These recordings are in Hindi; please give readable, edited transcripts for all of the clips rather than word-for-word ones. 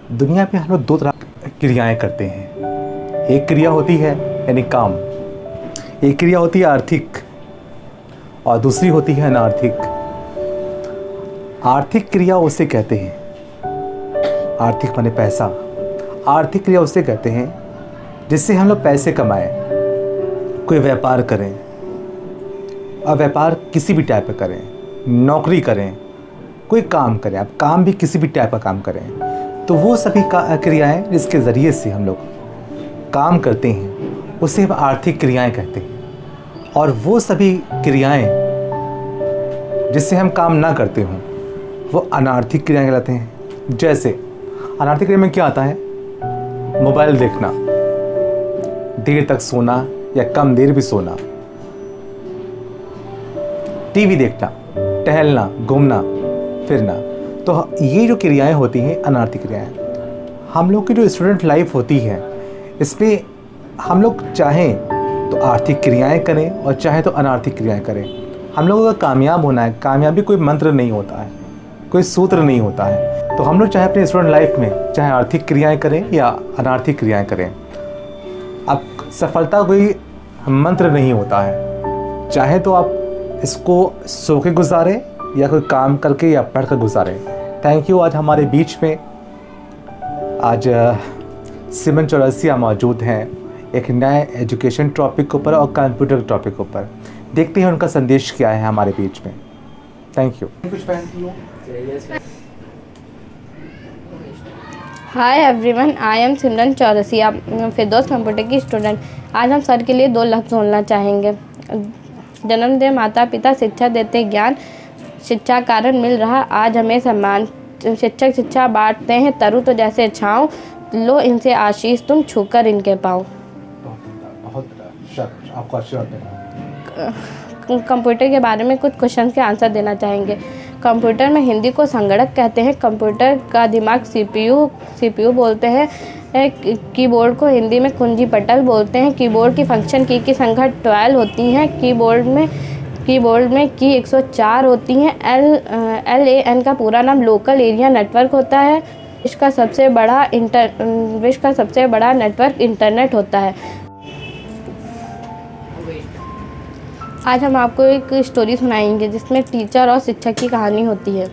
दुनिया पे हम लोग दो तरह की क्रियाएँ करते हैं। एक क्रिया होती है यानी काम, एक क्रिया होती है आर्थिक और दूसरी होती है अनार्थिक। आर्थिक क्रिया उसे कहते हैं, आर्थिक माने पैसा। आर्थिक क्रिया उसे कहते हैं जिससे हम लोग पैसे कमाएं, कोई व्यापार करें, और व्यापार किसी भी टाइप का करें, नौकरी करें, कोई काम करें, आप काम भी किसी भी टाइप का काम करें, तो वो सभी क्रियाएं जिसके ज़रिए से हम लोग काम करते हैं उसे हम आर्थिक क्रियाएं कहते हैं। और वो सभी क्रियाएं जिससे हम काम ना करते हों वो अनार्थिक क्रियाएं कहलाते हैं। जैसे अनार्थिक क्रिया में क्या आता है? मोबाइल देखना, देर तक सोना या कम देर भी सोना, टीवी देखना, टहलना, घूमना फिरना, तो ये जो क्रियाएं होती हैं अनार्थिक क्रियाएं। हम लोग की जो स्टूडेंट लाइफ होती है इसमें हम लोग चाहें तो आर्थिक क्रियाएं करें और चाहें तो अनार्थिक क्रियाएं करें। हम लोगों का कामयाब होना है, कामयाबी कोई मंत्र नहीं होता है, कोई सूत्र नहीं होता है। तो हम लोग चाहे अपने स्टूडेंट लाइफ में चाहे आर्थिक क्रियाएं करें या अनार्थिक क्रियाएं करें, अब सफलता कोई मंत्र नहीं होता है। चाहे तो आप इसको सो के गुजारें या कोई काम करके या पढ़ कर गुजारें। Thank you. आज हमारे बीच में आज सिमरन चौरसिया मौजूद हैं एक नए एजुकेशन टॉपिक के ऊपर और कंप्यूटर टॉपिक के ऊपर। देखते हैं उनका संदेश क्या है हमारे बीच में। Thank you. Hi everyone, I am Simran Chaurasia, Firdaus computer की स्टूडेंट। आज हम सर के लिए 2 लफ्ज़ बोलना चाहेंगे। जन्म दे माता पिता, शिक्षा देते ज्ञान, शिक्षा कारण मिल रहा आज हमें सम्मान। शिक्षक शिक्षा बांटते हैं तरु तो जैसे छाँव, लो इनसे आशीष तुम छूकर इनके पाओ। आपको कंप्यूटर के बारे में कुछ क्वेश्चन के आंसर देना चाहेंगे। कंप्यूटर में हिंदी को संगणक कहते हैं। कंप्यूटर का दिमाग सीपीयू बोलते हैं। कीबोर्ड को हिंदी में कुंजी पटल बोलते हैं। कीबोर्ड की फंक्शन की संख्या 12 होती हैं। कीबोर्ड में की 104 होती हैं। LAN का पूरा नाम लोकल एरिया नेटवर्क होता है। विश्व का सबसे बड़ा नेटवर्क इंटरनेट होता है। आज हम आपको एक स्टोरी सुनाएंगे जिसमें टीचर और शिक्षक की कहानी होती है।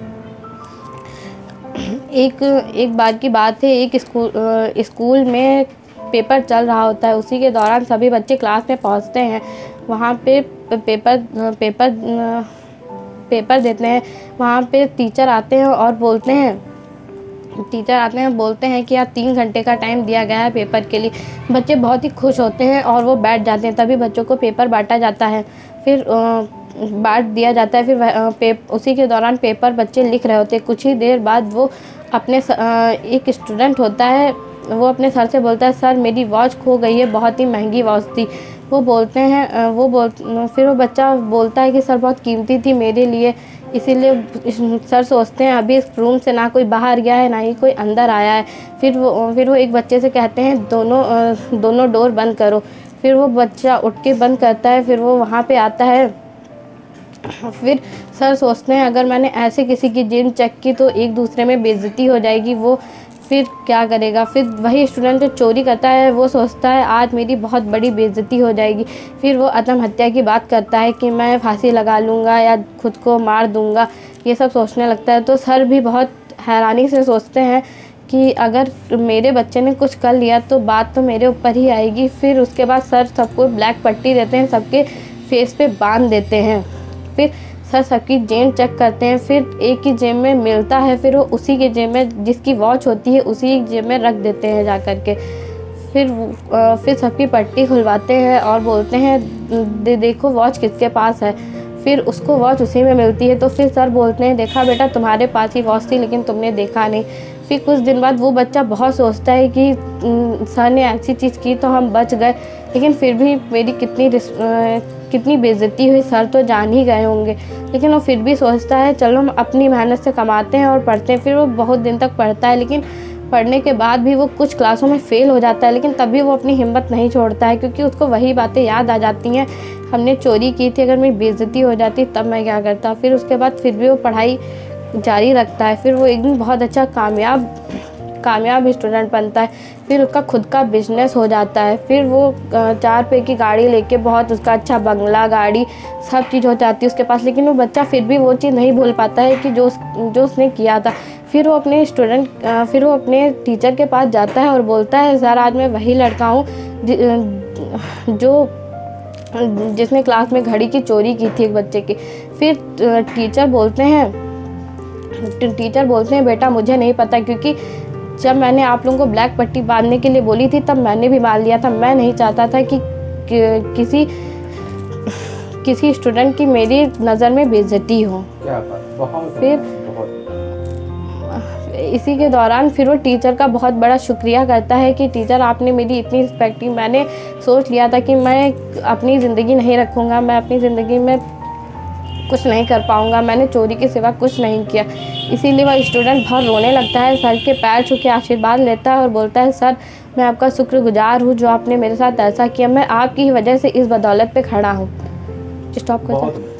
एक बार की बात है, एक स्कूल में पेपर चल रहा होता है। उसी के दौरान सभी बच्चे क्लास में पहुंचते हैं। वहाँ पे पेपर देते हैं। वहाँ पे टीचर आते हैं और बोलते हैं कि यार 3 घंटे का टाइम दिया गया है पेपर के लिए। बच्चे बहुत ही खुश होते हैं और वो बैठ जाते हैं। तभी बच्चों को पेपर बांटा जाता है, फिर बांट दिया जाता है। फिर उसी के दौरान पेपर बच्चे लिख रहे होते हैं। कुछ ही देर बाद वो एक स्टूडेंट होता है, वो अपने सर से बोलता है, सर मेरी वॉच खो गई है, बहुत ही महंगी वॉच थी। फिर वो बच्चा बोलता है कि सर बहुत कीमती थी मेरे लिए, इसीलिए सर सोचते हैं अभी इस रूम से ना कोई बाहर गया है ना ही कोई अंदर आया है। फिर वो एक बच्चे से कहते हैं दोनों डोर बंद करो। फिर वो बच्चा उठ के बंद करता है। फिर वो वहाँ पे आता है। फिर सर सोचते हैं अगर मैंने ऐसे किसी की जेब चेक की तो एक दूसरे में बेइज्जती हो जाएगी, वो फिर क्या करेगा। फिर वही स्टूडेंट जो चोरी करता है वो सोचता है आज मेरी बहुत बड़ी बेइज्जती हो जाएगी। फिर वो आत्महत्या की बात करता है कि मैं फांसी लगा लूँगा या खुद को मार दूँगा, ये सब सोचने लगता है। तो सर भी बहुत हैरानी से सोचते हैं कि अगर मेरे बच्चे ने कुछ कर लिया तो बात तो मेरे ऊपर ही आएगी। फिर उसके बाद सर सबको ब्लैक पट्टी देते हैं, सबके फेस पे बांध देते हैं। फिर सर सबकी जेब चेक करते हैं। फिर एक की जेब में मिलता है, फिर वो उसी के जेब में जिसकी वॉच होती है उसी जेब में रख देते हैं जा कर के। फिर सबकी पट्टी खुलवाते हैं और बोलते हैं देखो वॉच किसके पास है। फिर उसको वॉच उसी में मिलती है। तो फिर सर बोलते हैं देखा बेटा तुम्हारे पास ही वॉच थी लेकिन तुमने देखा नहीं। फिर कुछ दिन बाद वो बच्चा बहुत सोचता है कि सर ने ऐसी चीज़ की तो हम बच गए, लेकिन फिर भी मेरी कितनी बेइज्जती हुई, सर तो जान ही गए होंगे। लेकिन वो फिर भी सोचता है चलो हम अपनी मेहनत से कमाते हैं और पढ़ते हैं। फिर वो बहुत दिन तक पढ़ता है, लेकिन पढ़ने के बाद भी वो कुछ क्लासों में फ़ेल हो जाता है। लेकिन तभी वो अपनी हिम्मत नहीं छोड़ता है, क्योंकि उसको वही बातें याद आ जाती हैं, हमने चोरी की थी, अगर मेरी बेइज्जती हो जाती तब मैं क्या करता। फिर उसके बाद फिर भी वो पढ़ाई जारी रखता है। फिर वो एक दिन बहुत अच्छा कामयाब स्टूडेंट बनता है, फिर उसका खुद का बिजनेस हो जाता है, फिर वो 4 पे की गाड़ी लेके बहुत उसका अच्छा बंगला गाड़ी सब चीज़ हो जाती है उसके पास, लेकिन वो बच्चा फिर भी वो चीज़ नहीं भूल पाता है कि जो उसने किया था। फिर वो अपने टीचर के पास जाता है और बोलता है सर आज मैं वही लड़का हूँ जिसने क्लास में घड़ी की चोरी की थी एक बच्चे की। फिर टीचर बोलते हैं बेटा मुझे नहीं पता, क्योंकि जब मैंने आप लोगों को ब्लैक पट्टी बांधने के लिए बोली थी तब मैंने भी बांध लिया था। मैं नहीं चाहता था कि किसी स्टूडेंट की मेरी नज़र में बेइज्जती हो। क्या बात, बहुत फिर इसी के दौरान फिर वो टीचर का बहुत बड़ा शुक्रिया करता है कि टीचर आपने मेरी इतनी रिस्पेक्ट की। मैंने सोच लिया था कि मैं अपनी ज़िंदगी नहीं रखूँगा, मैं अपनी ज़िंदगी में कुछ नहीं कर पाऊँगा, मैंने चोरी के सिवा कुछ नहीं किया। इसीलिए वह स्टूडेंट बहुत रोने लगता है, सर के पैर छू के आशीर्वाद लेता है और बोलता है सर मैं आपका शुक्रगुजार हूँ जो आपने मेरे साथ ऐसा किया, मैं आपकी ही वजह से इस बदौलत पे खड़ा हूँ। स्टॉप कर।